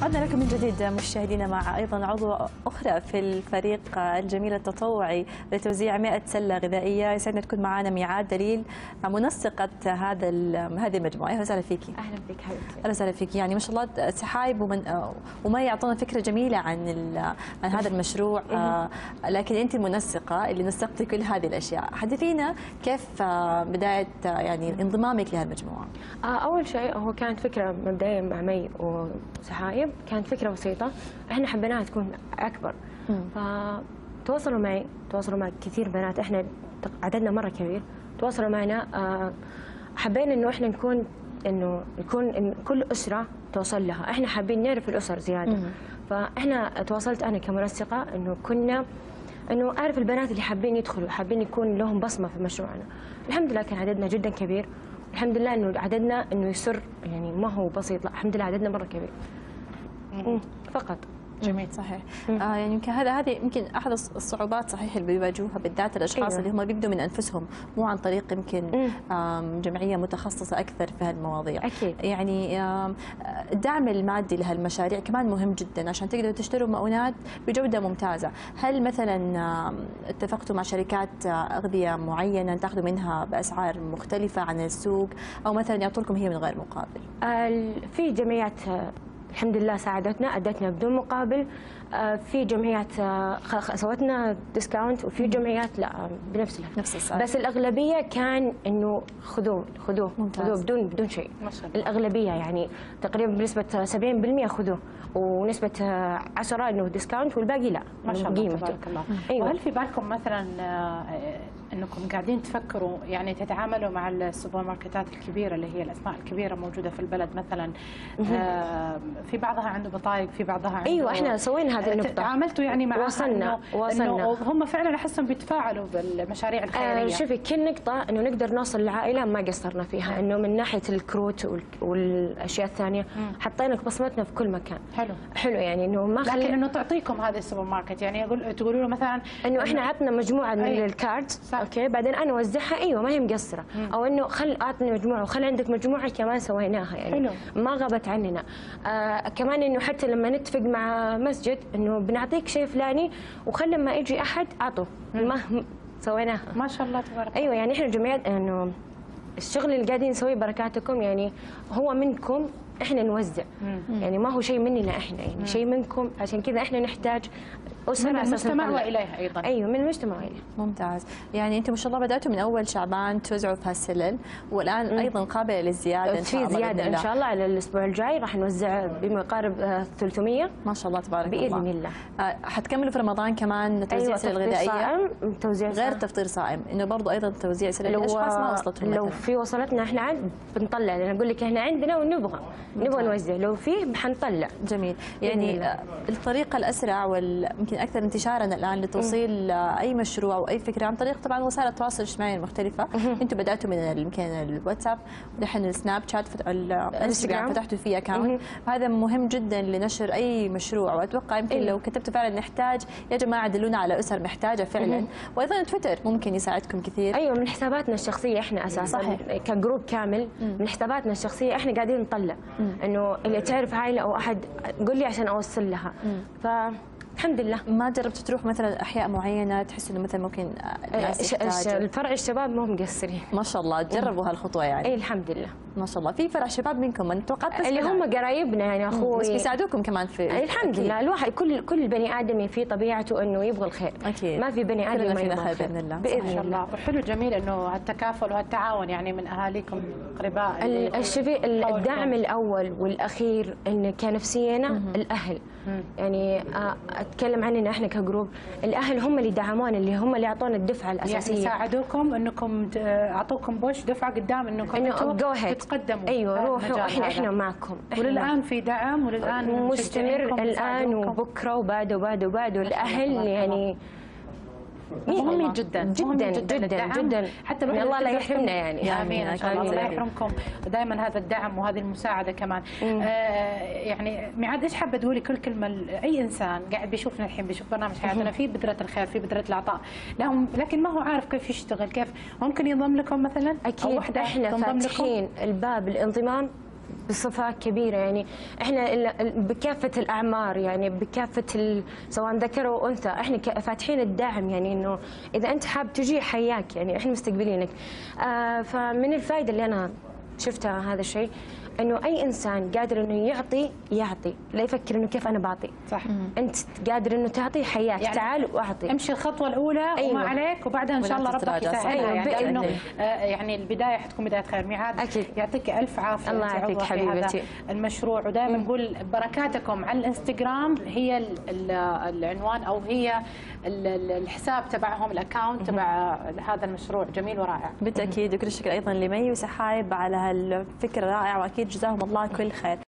عدنا لكم من جديد مشاهدينا مع أيضا عضوة أخرى في الفريق الجميل التطوعي لتوزيع 100 سلة غذائية. يسعدنا تكون معنا ميعاد دليل منسقة هذه المجموعة. أهلا وسهلا فيكي. أهلا بك حبيبتي. أهلا وسهلا فيكي. يعني ما شاء الله سحايب وما يعطونا فكرة جميلة عن هذا المشروع، لكن أنت المنسقة اللي نسقتي كل هذه الأشياء. حدثينا كيف بداية يعني انضمامك لهذه المجموعة؟ أول شيء هو كانت فكرة مبدئيا مع مي وسحايب، كانت فكرة بسيطة احنا حبيناها تكون أكبر. فتواصلوا معي، تواصلوا مع كثير بنات، احنا عددنا مرة كبير، تواصلوا معنا. حبينا انه احنا نكون إن كل أسرة توصل لها، احنا حابين نعرف الأسر زيادة. فاحنا تواصلت أنا كمنسقة انه اعرف البنات اللي حابين يدخلوا، حابين يكون لهم بصمة في مشروعنا. الحمد لله كان عددنا جدا كبير، الحمد لله انه عددنا انه يسر، يعني ما هو بسيط، لا الحمد لله عددنا مرة كبير فقط. جميل صحيح. يعني يمكن هذه يمكن احد الصعوبات صحيح اللي بيواجهوها بالذات الاشخاص اللي هم بيبدوا من انفسهم، مو عن طريق يمكن جمعيه متخصصه اكثر في هالمواضيع. اكيد. يعني الدعم المادي لهالمشاريع كمان مهم جدا عشان تقدروا تشتروا مؤونات بجوده ممتازه. هل مثلا اتفقتوا مع شركات اغذيه معينه تاخذوا منها باسعار مختلفه عن السوق، او مثلا يعطوا لكم هي من غير مقابل؟ في جمعيات الحمد لله ساعدتنا، ادتنا بدون مقابل. في جمعيات سوتنا ديسكاونت، وفي جمعيات لا بنفس السعر. بس الاغلبيه كان انه خذوه بدون شيء. الاغلبيه يعني تقريبا بنسبه 70% خذوه، ونسبه 10 انه ديسكاونت، والباقي لا. ما شاء الله تبارك الله. أيوة. وهل في بالكم مثلا انكم قاعدين تفكروا يعني تتعاملوا مع السوبر ماركتات الكبيره اللي هي الاسماء الكبيره موجوده في البلد مثلا؟ في بعضها عنده بطايق، في بعضها عنده. ايوه احنا سوينا هذه النقطه. تعاملتوا يعني مع وصلنا هم فعلا احسهم بيتفاعلوا بالمشاريع الخيريه. شوفي كل نقطه انه نقدر نوصل للعائله ما قصرنا فيها، انه من ناحيه الكروت والاشياء الثانيه حطينا بصمتنا في كل مكان. حلو يعني انه ما لكن انه تعطيكم هذا السوبر ماركت، يعني تقولوا له مثلا انه احنا عطنا مجموعه من الكاردز، اوكي بعدين انا اوزعها، ايوه ما هي مقصره، او انه خل اعطني مجموعه وخل عندك مجموعه كمان سويناها، يعني ما غابت عننا. كمان انه حتى لما نتفق مع مسجد انه بنعطيك شيء فلاني وخل لما يجي احد اعطه، ما سويناها. ما شاء الله تبارك الله. ايوه يعني احنا جمعيات انه الشغل اللي قاعدين نسويه بركاتكم، يعني هو منكم احنا نوزع، يعني ما هو شيء مننا احنا، يعني شيء منكم، عشان كذا احنا نحتاج من المجتمع واليها ايضا. ايوه من المجتمع واليها. ممتاز. يعني انتم ما شاء الله بداتوا من اول شعبان توزعوا في هالسلل، والان ايضا قابله للزياده ان شاء الله. في زياده ان شاء الله على الاسبوع الجاي راح نوزع بما يقارب 300 ما شاء الله تبارك الله باذن الله. حتكملوا في رمضان كمان توزيع سلل غذائيه؟ توزيع غير تفطير صائم، انه برضه ايضا توزيع سلل للاشخاص ما وصلتهم. لو في وصلتنا احنا عاد بنطلع، لان اقول لك احنا عندنا ونبغى نوزع، لو في حنطلع. جميل. يعني الطريقه الاسرع ويمكن اكثر انتشارا الان لتوصيل اي مشروع او اي فكره عن طريق طبعا وسائل التواصل الاجتماعي المختلفه. انتم بداتوا من يمكن الواتساب، ودحين السناب شات، الانستغرام فتحتوا فيه اكونت. هذا مهم جدا لنشر اي مشروع، واتوقع يمكن لو كتبتوا فعلا نحتاج يا جماعه دلونا على اسر محتاجه فعلا. وايضا تويتر ممكن يساعدكم كثير. ايوه من حساباتنا الشخصيه احنا اساسا كجروب كامل، من حساباتنا الشخصيه احنا قاعدين نطلع انه اللي تعرف عائله او احد قول لي عشان اوصل لها. الحمد لله. ما جربتوا تروح مثلا احياء معينه تحس انه مثلا ممكن الفرع الشباب ما هم مقصرين ما شاء الله، جربوا هالخطوه يعني؟ اي الحمد لله ما شاء الله. في فرع شباب منكم انا توقعت اللي هم قرايبنا، يعني اخوي بس بيساعدوكم كمان في الحمد لله. الواحد كل بني ادم في طبيعته انه يبغى الخير، اكيد ما في بني ادم ما يبغى الخير باذن الله. باذن الله. وحلو جميل انه هالتكافل وهالتعاون يعني من اهاليكم قرباء. الشفيق الدعم الاول والاخير انه كنفسينا الاهل، يعني اتكلم عننا احنا كجروب، الاهل هم اللي دعمونا، اللي هم اللي اعطونا الدفعه الاساسيه، يعني ساعدوكم انكم اعطوكم بوش دفعه قدام انكم تتقدموا. ايوه روحوا احنا معكم. وللان في دعم، وللان مستمر الان وبكره وبعده وبعده وبعده. الاهل يعني مهمين جدا جدا جدا جدا، حتى الله لا يحرمنا يعني. امين ان شاء الله. الله يحرمكم دائما هذا الدعم وهذه المساعده كمان. يعني ميعاد ايش حابه تقولي كل كلمه لاي انسان قاعد بيشوفنا الحين، بيشوف برنامج حياتنا في بذره الخير، في بذره العطاء، لكن ما هو عارف كيف يشتغل، كيف ممكن ينضم لكم مثلا؟ اكيد احنا فاتحين الباب الانضمام بصفة كبيرة. يعني احنا بكافة الأعمار، يعني بكافة سواء ذكر أو أنثى، احنا فاتحين الدعم، يعني إنه إذا أنت حاب تجي حياك، يعني احنا مستقبلينك. فمن الفائدة اللي أنا شفتها هذا الشيء، انه اي انسان قادر انه يعطي، لا يفكر انه كيف انا بعطي. صح. انت قادر انه تعطي حياك، يعني تعال واعطي، امشي الخطوه الاولى. أيوة. وما عليك، وبعدها ان شاء الله ربك يسهلها. أيوة. يعني لانه يعني البدايه حتكون بدايه خير. ميعاد أكيد. يعطيك الف عافيه. الله يعافيك حبيبتي. هذا المشروع، ودائما نقول بركاتكم على الانستغرام هي العنوان، او هي الحساب تبعهم، الاكونت تبع هذا المشروع. جميل ورائع بالتاكيد. وكل الشكر ايضا لمي وسحايب على هالفكره الرائعه، واكيد جزاهم الله كل خير.